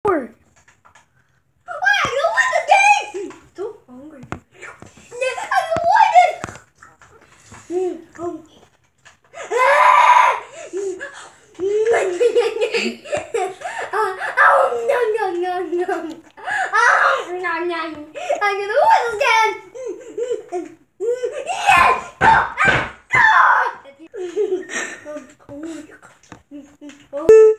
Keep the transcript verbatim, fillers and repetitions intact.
Why? You win the game! So hungry. Yeah, I won it! Oh. Oh, no, no, no, no. Oh, no, no. I'm gonna win again! Yes! Go! Ah, go! Oh,